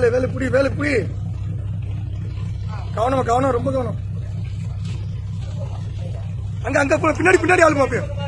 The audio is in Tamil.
வேலை புடி வேலை புடி. கவனம் கவனம் ரொம்ப கவனம். அங்க அங்க பின்னாடி பின்னாடி ஆளுமா போய்